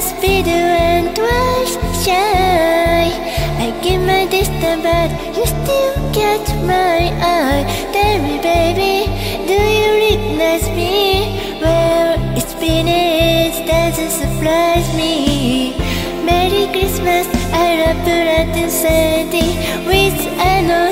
speed and twice shy. I give my distance but you still catch my eye. Tell me baby, do you recognize me? Well, it's been ages, doesn't surprise me. Merry Christmas, I love Latin Sandy with an